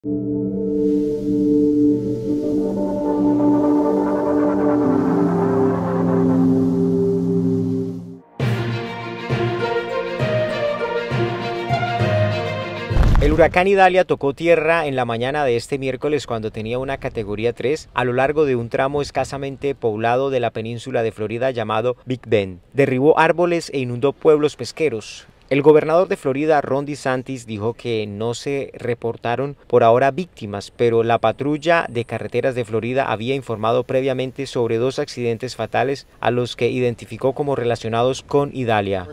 El huracán Idalia tocó tierra en la mañana de este miércoles cuando tenía una categoría 3 a lo largo de un tramo escasamente poblado de la península de Florida llamado Big Bend. Derribó árboles e inundó pueblos pesqueros. El gobernador de Florida, Ron DeSantis, dijo que no se reportaron por ahora víctimas, pero la patrulla de carreteras de Florida había informado previamente sobre 2 accidentes fatales a los que identificó como relacionados con Idalia.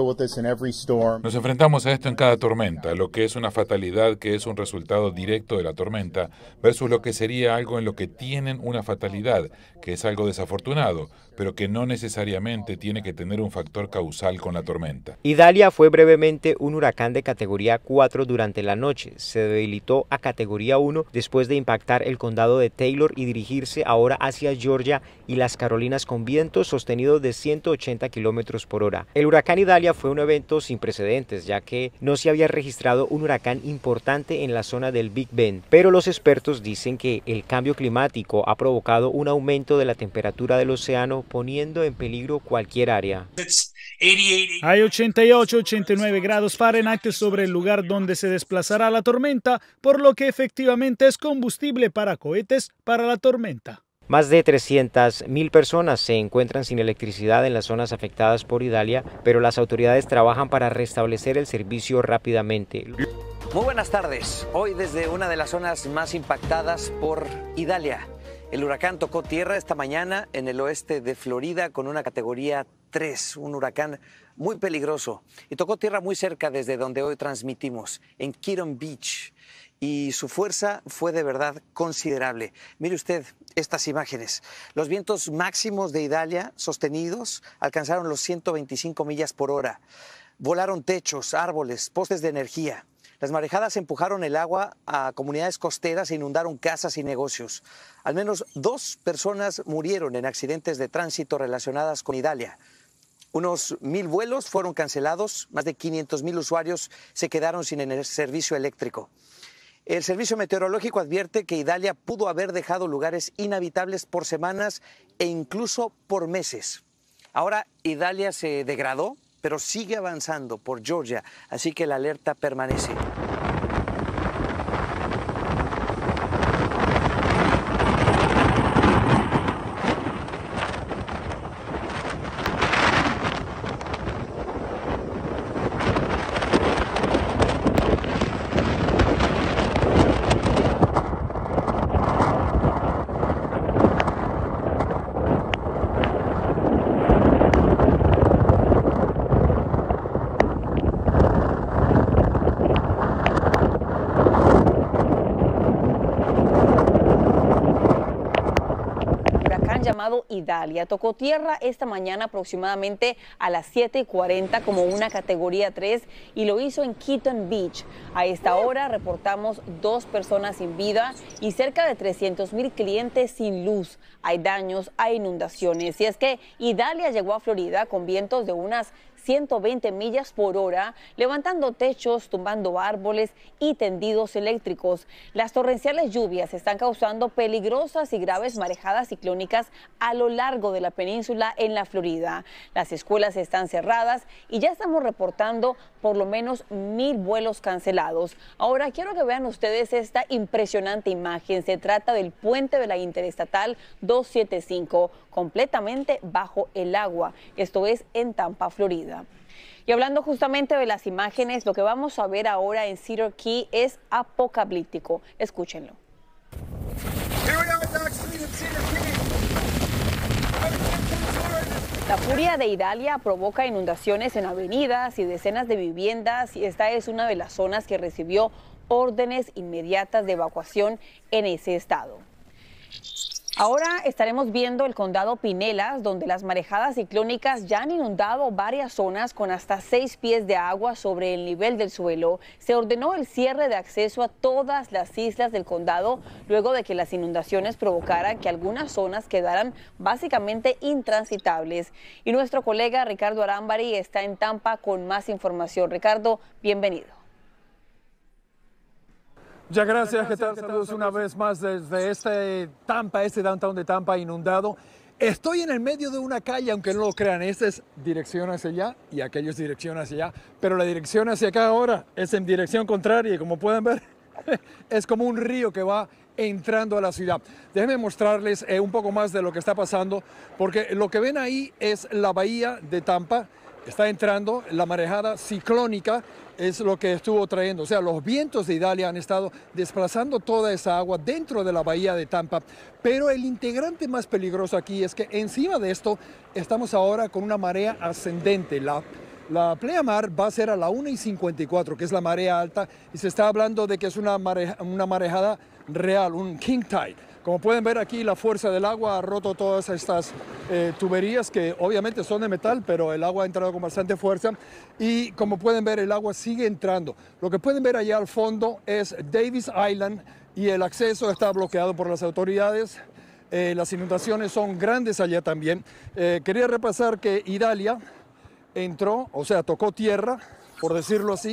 Nos enfrentamos a esto en cada tormenta, lo que es una fatalidad que es un resultado directo de la tormenta, versus lo que sería algo en lo que tienen una fatalidad, que es algo desafortunado, pero que no necesariamente tiene que tener un factor causal con la tormenta. Idalia fue brevemente un huracán de categoría 4 durante la noche. Se debilitó a categoría 1 después de impactar el condado de Taylor y dirigirse ahora hacia Georgia y las Carolinas con vientos sostenidos de 180 kilómetros por hora. El huracán Idalia fue un evento sin precedentes, ya que no se había registrado un huracán importante en la zona del Big Bend, pero los expertos dicen que el cambio climático ha provocado un aumento de la temperatura del océano, poniendo en peligro cualquier área. Hay 88-89 grados Fahrenheit sobre el lugar donde se desplazará la tormenta, por lo que efectivamente es combustible para cohetes para la tormenta. Más de 300.000 personas se encuentran sin electricidad en las zonas afectadas por Idalia, pero las autoridades trabajan para restablecer el servicio rápidamente. Muy buenas tardes. Hoy desde una de las zonas más impactadas por Idalia. El huracán tocó tierra esta mañana en el oeste de Florida con una categoría 3, un huracán muy peligroso. Y tocó tierra muy cerca desde donde hoy transmitimos, en Keaton Beach. Y su fuerza fue de verdad considerable. Mire usted estas imágenes. Los vientos máximos de Idalia sostenidos alcanzaron los 125 millas por hora. Volaron techos, árboles, postes de energía. Las marejadas empujaron el agua a comunidades costeras e inundaron casas y negocios. Al menos 2 personas murieron en accidentes de tránsito relacionadas con Idalia. Unos 1,000 vuelos fueron cancelados, más de 500,000 usuarios se quedaron sin el servicio eléctrico. El Servicio Meteorológico advierte que Idalia pudo haber dejado lugares inhabitables por semanas e incluso por meses. Ahora Idalia se degradó, pero sigue avanzando por Georgia, así que la alerta permanece. Llamado Idalia tocó tierra esta mañana aproximadamente a las 7:40 como una categoría 3 y lo hizo en Keaton Beach. A esta hora reportamos 2 personas sin vida y cerca de 300,000 clientes sin luz. Hay daños, hay inundaciones. Y es que Idalia llegó a Florida con vientos de unas 120 millas por hora, levantando techos, tumbando árboles y tendidos eléctricos. Las torrenciales lluvias están causando peligrosas y graves marejadas ciclónicas a lo largo de la península en la Florida. Las escuelas están cerradas y ya estamos reportando por lo menos 1,000 vuelos cancelados. Ahora quiero que vean ustedes esta impresionante imagen. Se trata del puente de la Interestatal 275, completamente bajo el agua. Esto es en Tampa, Florida. Y hablando justamente de las imágenes, lo que vamos a ver ahora en Cedar Key es apocalíptico. Escúchenlo. La furia de Idalia provoca inundaciones en avenidas y decenas de viviendas, y esta es una de las zonas que recibió órdenes inmediatas de evacuación en ese estado. Ahora estaremos viendo el condado Pinellas, donde las marejadas ciclónicas ya han inundado varias zonas con hasta 6 pies de agua sobre el nivel del suelo. Se ordenó el cierre de acceso a todas las islas del condado luego de que las inundaciones provocaran que algunas zonas quedaran básicamente intransitables. Y nuestro colega Ricardo Arambari está en Tampa con más información. Ricardo, bienvenido. Muchas gracias, ¿qué tal? Saludos una vez más desde este downtown de Tampa inundado. Estoy en el medio de una calle, aunque no lo crean, esta es dirección hacia allá y aquello es dirección hacia allá, pero la dirección hacia acá ahora es en dirección contraria y como pueden ver, es como un río que va entrando a la ciudad. Déjenme mostrarles un poco más de lo que está pasando, porque lo que ven ahí es la bahía de Tampa. Está entrando, la marejada ciclónica es lo que estuvo trayendo. O sea, los vientos de Idalia han estado desplazando toda esa agua dentro de la bahía de Tampa. Pero el integrante más peligroso aquí es que encima de esto estamos ahora con una marea ascendente. La pleamar va a ser a la 1:54, que es la marea alta, y se está hablando de que es una marejada real, un king tide. Como pueden ver aquí, la fuerza del agua ha roto todas estas tuberías que obviamente son de metal, pero el agua ha entrado con bastante fuerza. Y como pueden ver, el agua sigue entrando. Lo que pueden ver allá al fondo es Davis Island y el acceso está bloqueado por las autoridades. Las inundaciones son grandes allá también. Quería repasar que Idalia entró, o sea, tocó tierra, por decirlo así,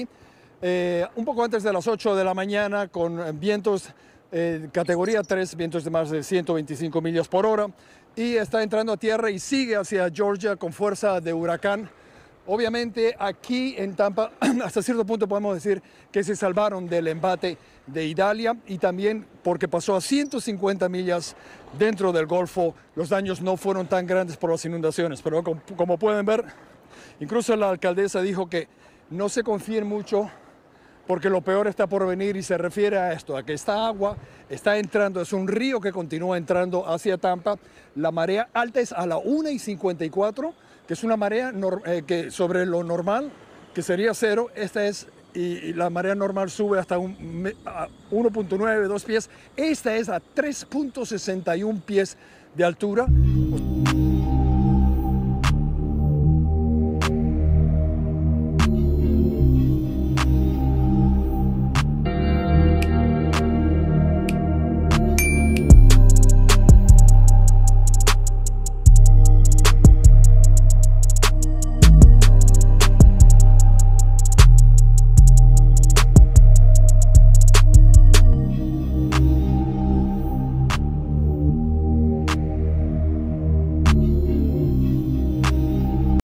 un poco antes de las 8 de la mañana con vientos categoría 3, vientos de más de 125 millas por hora, y está entrando a tierra y sigue hacia Georgia con fuerza de huracán. Obviamente aquí en Tampa hasta cierto punto podemos decir que se salvaron del embate de Idalia, y también porque pasó a 150 millas dentro del Golfo, los daños no fueron tan grandes por las inundaciones, pero como pueden ver, incluso la alcaldesa dijo que no se confíen mucho porque lo peor está por venir, y se refiere a esto, a que esta agua está entrando, es un río que continúa entrando hacia Tampa. La marea alta es a la 1:54, que es una marea que sobre lo normal, que sería 0, esta es, y la marea normal sube hasta 1.9, 2 pies, esta es a 3.61 pies de altura.